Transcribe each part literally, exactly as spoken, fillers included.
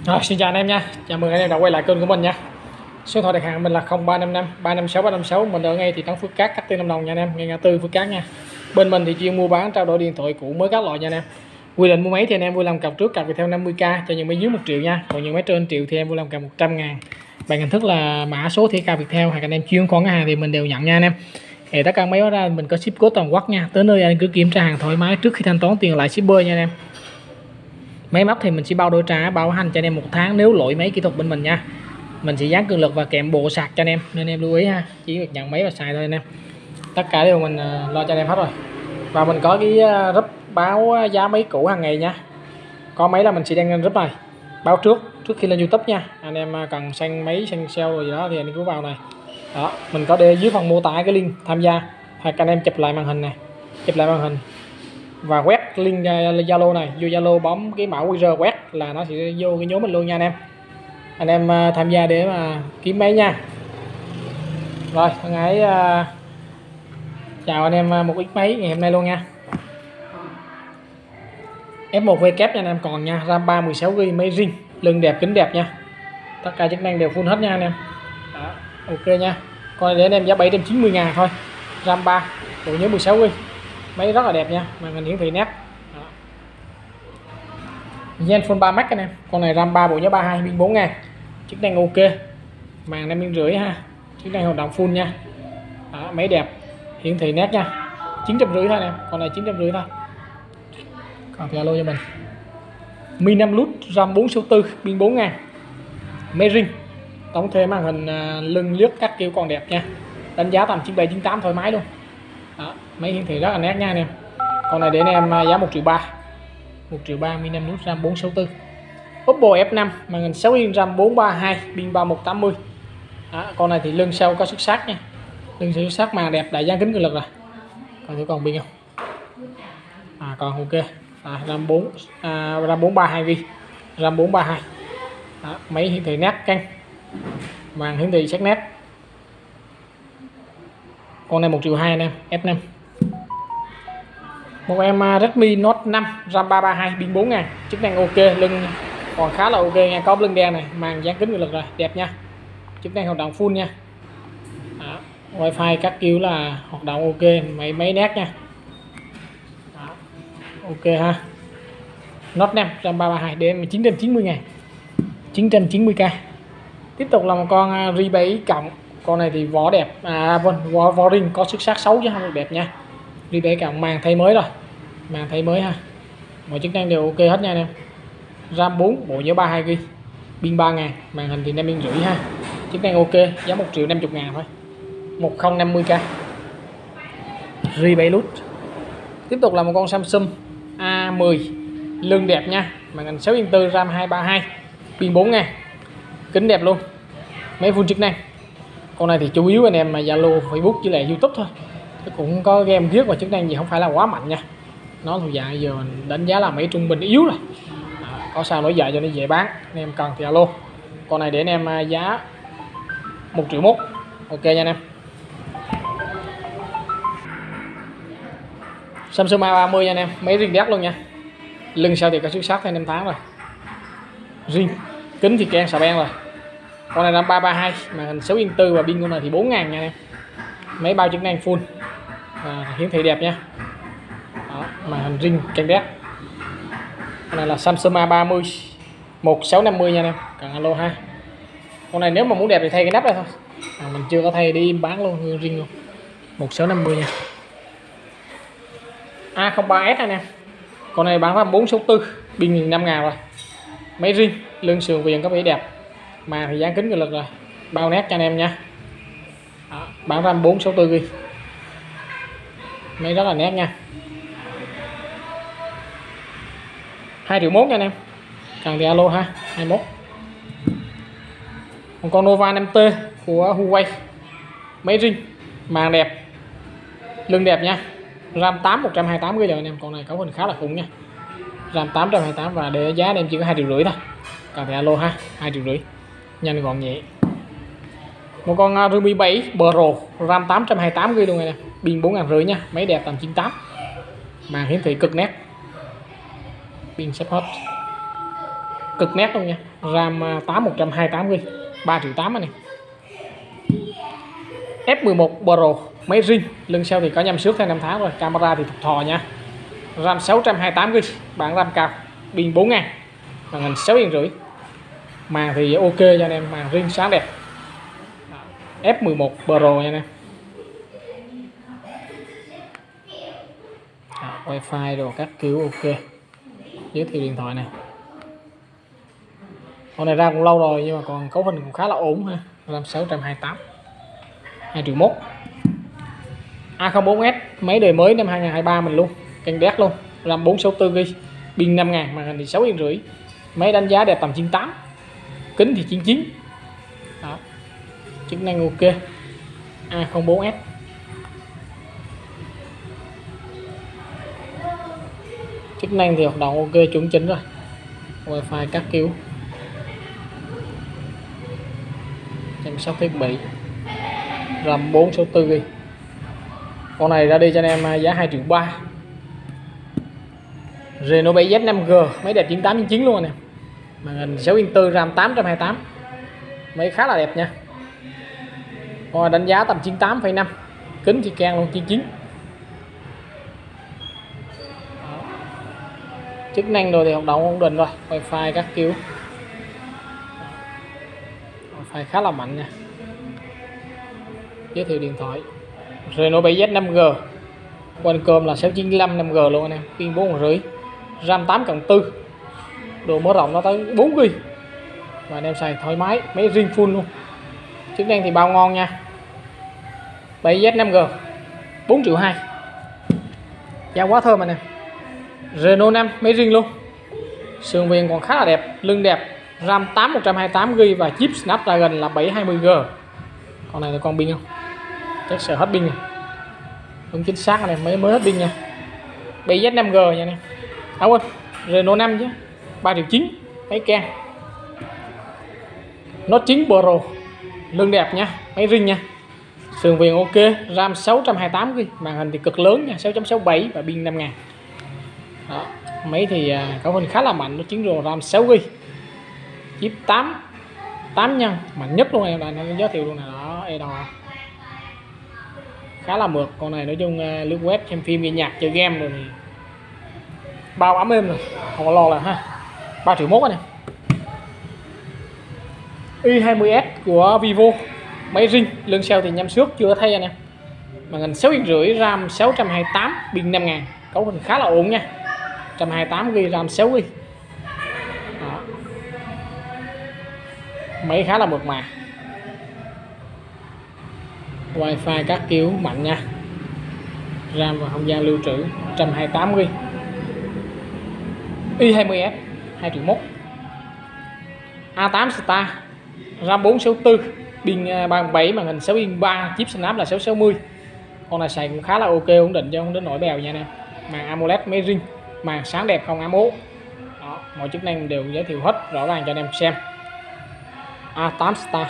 Rồi, xin chào anh em nha, chào mừng anh em đã quay lại kênh của mình nha. Số điện thoại đặt hàng mình là không ba năm năm ba năm sáu ba năm sáu, mình ở ngay thị trấn Phước Cát, Cát Tiên, Lâm Đồng nha anh em, ngay ngã tư Phước Cát nha. Bên mình thì chuyên mua bán trao đổi điện thoại cũ mới các loại nha anh em. Quy định mua máy thì anh em vui lòng cọc trước cọc theo năm mươi k cho những máy dưới một triệu nha, còn những máy trên triệu thì em vui lòng cọc một trăm ngàn. Bằng hình thức là mã số thẻ cào Viettel hoặc anh em chuyên khoản hàng thì mình đều nhận nha anh em. Để tất cả máy đó ra mình có ship code toàn quốc nha, tới nơi anh cứ kiểm tra hàng thoải mái trước khi thanh toán tiền lại shipper nha anh em. Máy móc thì mình sẽ bao đổi trả bảo hành cho anh em một tháng nếu lỗi máy kỹ thuật bên mình nha. Mình sẽ dán cường lực và kèm bộ sạc cho anh em, nên em lưu ý ha, chỉ việc nhận máy và xài thôi anh em. Tất cả đều mình lo cho anh em hết rồi. Và mình có cái group báo giá máy cũ hàng ngày nha. Có máy là mình sẽ đăng lên group này báo trước trước khi lên YouTube nha. Anh em cần sang máy sang sale rồi gì đó thì anh cứ vào này. Đó, mình có để dưới phần mô tả cái link tham gia, hoặc anh em chụp lại màn hình này, chụp lại màn hình và quét link Zalo này vô Zalo, bấm cái mã quy rờ quét là nó sẽ vô cái nhóm mình luôn nha anh em. Anh em tham gia để mà kiếm máy nha. Rồi thân ái, chào anh em một ít máy ngày hôm nay luôn nha. F một V kép nha anh em còn nha, RAM ba mười sáu gi ga bai, máy zin, lưng đẹp, kính đẹp nha. Tất cả chức năng đều full hết nha anh em. Đó, ok nha. Còn để anh em giá bảy trăm chín mươi ngàn thôi. RAM ba, bộ nhớ mười sáu gi ga bai. Máy rất là đẹp nha, màn hình hiển thị nét. Zenfone ba Max anh em. Con này RAM ba, bộ nhớ ba mươi hai, pin bốn ngàn. Chức năng ok. Màn năm miếng rưỡi ha. Chức năng hoạt động full nha. Đó, máy đẹp, hiển thị nét nha. chín trăm rưỡi thôi anh em, con này chín trăm rưỡi thôi. Còn thì alo cho mình. Mi năm nút, RAM bốn sáu tư, pin bốn ngàn. Máy ring. Tổng thể màn hình lưng lướt các kiểu còn đẹp nha. Đánh giá tầm chín bảy chín tám thoải mái luôn. Đó, máy hiển thị rất là nét nha anh em. Con này để anh em giá một triệu ba. một triệu ba, Mi năm nút, RAM bốn sáu tư. Oppo F năm, màn hình sáu inch, RAM bốn ba hai, pin ba một tám mươi. Đó, con này thì lưng sau có xuất sắc nha. Lưng sau xuất sắc, màn đẹp, đại dán kính cường lực rồi. Còn thử còn pin không? À còn ok. À, RAM bốn à, RAM bốn ba hai gi ga bai, RAM bốn ba hai. Đó, máy hiển thị nét căng, màn hiển thị sắc nét. Con này một triệu hai anh em, F năm. Một em Redmi Note năm, RAM ba ba hai, pin bốn ngàn. Chức năng ok, lưng còn khá là ok nha, có lưng đen này, màn dán kính cường lực rồi, đẹp nha. Chức năng hoạt động full nha. Đó, wifi các kiểu là hoạt động ok, máy máy nét nha. Đó, ok ha. Note năm, RAM ba ba hai, để em chín trăm chín mươi ngàn, chín trăm chín mươi k. Tiếp tục là một con Ri bảy cộng. Con này thì vỏ đẹp, à vâng, vỏ, vỏ ring có xuất sắc xấu chứ không được đẹp nha. Ri bảy cộng, màn thay mới rồi, màn thay mới ha, mọi chức năng đều ok hết nha anh em. RAM bốn, bộ nhớ ba mươi hai gi ga bai, pin ba ngàn, màn hình thì năm inch rưỡi ha. Chức năng ok, giá một triệu năm mươi ngàn thôi, một nghìn năm mươi k. Ri bảy nút. Tiếp tục là một con Samsung A mười, lưng đẹp nha, màn hình sáu inch tư, RAM hai ba hai, pin bốn ngàn, kính đẹp luôn, máy full chức năng. Con này thì chủ yếu anh em mà Zalo, Facebook với lại YouTube thôi, chứ cũng có game viết và chức năng gì không phải là quá mạnh nha. Nó thuộc dạng giờ mình đánh giá là mấy trung bình yếu rồi. À, có sao nổi dậy cho nó dễ bán, anh em cần thì alo. Con này để anh em giá một triệu mốt, ok nha anh em. Samsung A ba mươi nha anh em, máy riêng đẹp luôn nha. Lưng sau thì có xuất sắc theo năm tháng rồi. Riêng kính thì keng xà beng rồi. Con này là ba ba hai, màn hình sáu inch tư và pin con này thì bốn ngàn nha em. Máy bao chức năng full, à, hiển thị đẹp nha. Đó, màn hình ring căng đét. Con này là Samsung A ba mươi, một sáu năm mươi nha em, cần alo ha. Con này nếu mà muốn đẹp thì thay cái nắp này thôi, à, mình chưa có thay đi bán luôn, ring luôn, một sáu năm mươi nha. A không ba S anh em, con này bán ra bốn sáu tư, pin năm ngàn rồi. Máy ring, lưng sườn viền có vẻ đẹp, mà thì dán kính cường lực rồi, bao nét cho anh em nha. Đó, bán RAM bốn sáu tư gi ga bai, máy rất là nét nha. hai triệu mốt nha anh em, cần thì alo ha, hai mốt. Còn con Nova năm T của Huawei, máy ring, màn đẹp, lưng đẹp nha, RAM tám một trăm hai mươi tám gi ga bai anh em. Con này cấu hình khá là khủng nha, RAM tám trăm hai mươi tám và để giá anh em chỉ có hai triệu rưỡi thôi, cần thì alo ha, hai triệu rưỡi, nhanh gọn nhẹ. Một con Redmi bảy Pro, RAM tám trăm hai mươi tám gi ga bai luôn này nè, pin bốn ngàn rưỡi nha, máy đẹp tầm chín mươi tám, màn hiển thị cực nét, pin sắp hết. cực nét luôn nha. RAM tám một trăm hai mươi tám gi ga bai, ba triệu tám này. F mười một Pro máy riêng, lưng sau thì có nhâm xước theo năm tháng rồi, camera thì thuộc thò nha. RAM sáu trăm hai mươi tám gi ga bai, bản RAM cao, pin bốn ngàn, màn hình sáu inch rưỡi. Màn thì ok cho anh em, màn riêng sáng đẹp. F mười một Pro nha anh em. À, wifi đồ các kiểu ok. Giới thiệu điện thoại này. Con này ra cũng lâu rồi nhưng mà còn cấu hình cũng khá là ổn ha. RAM sáu trăm hai mươi tám, hai triệu mốt. A không bốn S máy đời mới năm hai nghìn không trăm hai mươi ba mình luôn, kênh đét luôn. RAM bốn trăm sáu mươi tư gi ga bai, pin năm ngàn, màn hình thì sáu inch rưỡi. Máy đánh giá đẹp tầm chín mươi tám, kính thì chín mươi chín. Đó. Chức năng ok. A không bốn S. Chức năng thì hoạt động ok, chuẩn chỉnh rồi. Wifi các kiểu. Chăm sóc thiết bị. RAM bốn trăm sáu mươi tư gi ga bai. Con này ra đi cho anh em giá hai triệu ba. Reno bảy Z năm G, máy đẹp chín tám chín chín luôn nè. Màn hình sáu inch tư, RAM tám trăm hai mươi tám. Máy khá là đẹp nha. Con đánh giá tầm chín mươi tám phẩy năm. Kính thì can luôn, chín mươi chín. Chức năng rồi thì hoạt động ổn định rồi, wifi các kiểu. Wifi khá là mạnh nha. Giới thiệu điện thoại. Reno bảy Z năm G, Qualcomm là sáu chín lăm năm G luôn anh em, pin bốn rưỡi, RAM tám cộng tư, độ mở rộng nó tới bốn gi ga bai và anh em xài thoải mái, máy riêng full luôn. Chức năng thì bao ngon nha. bảy Z năm G bốn triệu hai, giá quá thơm anh em. Reno năm máy riêng luôn, sườn viền còn khá là đẹp, lưng đẹp, RAM tám một trăm hai mươi tám gi ga bai và chip Snapdragon là bảy trăm hai mươi G. Con này là con pin không? Chắc sợ hết pin rồi. Đúng chính xác này, mới mới hết pin nha. bảy Z năm G nha anh em. À quên, Reno năm chứ. ba triệu chín, máy can. Note chín Pro, lưng đẹp nha, máy riêng nha. Sườn viền ok, RAM sáu trăm hai mươi tám gi ga bai, màn hình thì cực lớn nha, sáu chấm sáu bảy và pin năm ngàn. Đó, máy thì à, cấu hình khá là mạnh, Note chín Pro RAM sáu gi ga bai. Chip tám tám nhân, mạnh nhất luôn em, là nó giới thiệu luôn này đó, e đò. Khá là mượt, con này nói chung uh, lướt web, xem phim, nghe nhạc, chơi game rồi thì bao ấm êm rồi, không có lo là ha. ba triệu mốt anh em. Y hai mươi S của Vivo, máy riêng, lưng sau thì nhâm xước chưa thay anh em. Màn hình sáu inch rưỡi, RAM sáu trăm hai mươi tám, pin năm ngàn, cấu hình khá là ổn nha. một trăm hai mươi tám gi ga bai, RAM sáu gi ga bai. Đó. Máy khá là mượt mà. Wifi các kiểu mạnh nha. RAM và không gian lưu trữ một trăm hai mươi tám gi ga bai. Y hai mươi S hai triệu mốt. A tám Star, RAM bốn trăm sáu mươi tư, pin ba mươi bảy, màn hình sáu inch ba, chip Snap là sáu sáu mươi. Con này xài cũng khá là ok, ổn định chứ không đến nổi bèo nha anh em. Màn AMOLED máy riêng, màn sáng đẹp không ám ố. Đó, mọi chức năng đều giới thiệu hết rõ ràng cho anh em xem. A tám Star.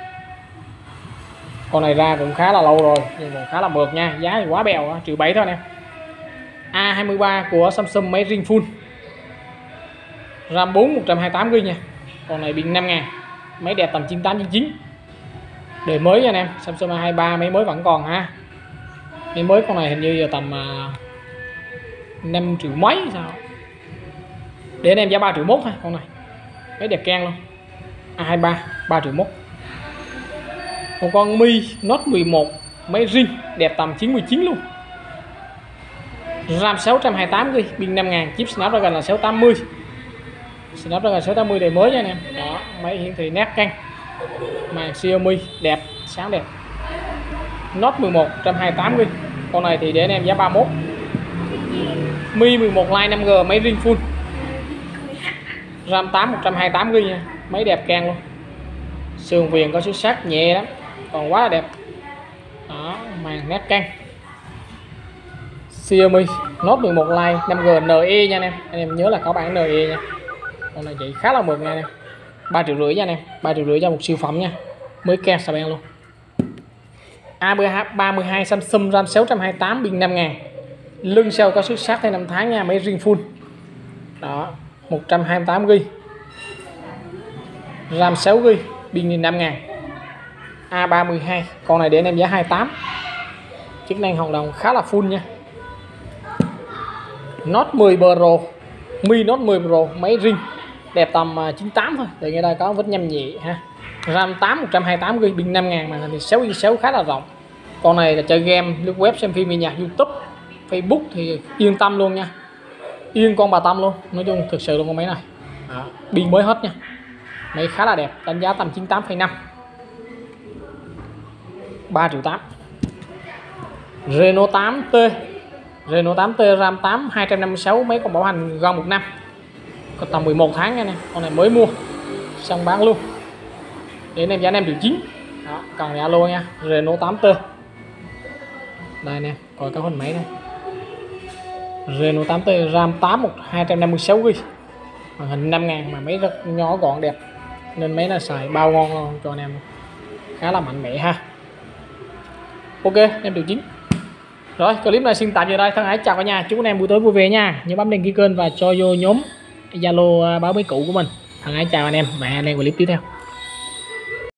Con này ra cũng khá là lâu rồi nhưng còn khá là mượt nha, giá thì quá bèo, triệu bảy thôi anh em. A hai mươi ba của Samsung, máy riêng full, RAM bốn một trăm hai mươi tám gi ga bai nha. Con này pin năm ngàn, máy đẹp tầm chín tám chín chín. Đời mới nha anh em, Samsung A hai mươi ba máy mới vẫn còn ha. Máy mới con này hình như giờ tầm uh, năm triệu mấy sao. Để anh em giá ba triệu mốt thôi con này. Máy đẹp can luôn. A hai mươi ba ba triệu mốt. Một con Mi Note mười một, máy riêng, đẹp tầm chín mươi chín luôn. RAM sáu trăm hai mươi tám gi ga bai, pin năm ngàn, chip Snapdragon là sáu tám mươi. Snapdragon sáu tám mươi đời mới nha anh em. Đó, máy hiển thị nét căng. Màn Xiaomi đẹp, sáng đẹp. Note mười một một trăm hai mươi tám gi ga bai. Con này thì để anh em giá ba mươi mốt. Mi mười một Lite năm G, máy riêng full. RAM tám một trăm hai mươi tám gi ga bai nha, máy đẹp can luôn. Sườn viền có xuất sắc nhẹ lắm, còn quá là đẹp. Đó, màn nét căng. Xiaomi Note mười một Lite năm G en e nha anh em. Anh em nhớ là có bản en e nha. Con này chạy khá là mượt nha anh em. ba triệu rưỡi nha anh em, ba triệu rưỡi cho một siêu phẩm nha. Mới can xà beng luôn. A ba mươi hai Samsung, RAM sáu trăm hai mươi tám, pin năm ngàn. Lưng sau có xuất sắc thêm năm tháng nha, máy riêng full. Đó, một trăm hai mươi tám gi ga bai. RAM sáu gi bi, pin năm ngàn, A ba mươi hai. Con này để anh em giá hai mươi tám. Chức năng hoạt động khá là full nha. Note mười Pro, Mi Note mười Pro, máy ring đẹp tầm chín mươi tám thôi, tại ngay đây có vết nhâm nhẹ ha. RAM tám một trăm hai mươi tám gi bi, pin năm ngàn, màn hình thì sáu gi sáu khá là rộng. Con này là chơi game, lướt web, xem phim, nghe nhạc, YouTube, Facebook thì yên tâm luôn nha, yên con bà tâm luôn. Nói chung thực sự luôn con máy này. Đó, pin mới hết nha, máy khá là đẹp, đánh giá tầm chín mươi tám phẩy năm, ba triệu tám. Reno tám T, Reno tám T RAM tám hai trăm năm mươi sáu, mấy con bảo hành gần một năm, có tầm mười một tháng nha nè. Con này mới mua xong bán luôn để anh em giá năm triệu chín. Đó, cần thì alo nha. Reno tám T đây nè, coi các hình máy này. Reno tám T RAM tám một hai trăm năm mươi sáu gi, màn hình năm ngàn, mà máy rất nhỏ gọn đẹp, nên máy là xài bao ngon luôn cho anh em, khá là mạnh mẽ ha. Ok, em triệu chín. Rồi, clip này xin tạm dừng đây. Thân ái chào cả nhà, chúc anh em buổi tối vui vẻ nha. Nhớ bấm đăng ký kênh và cho vô nhóm Zalo báo máy cũ của mình. Thân ái chào anh em và hẹn anh em clip tiếp theo.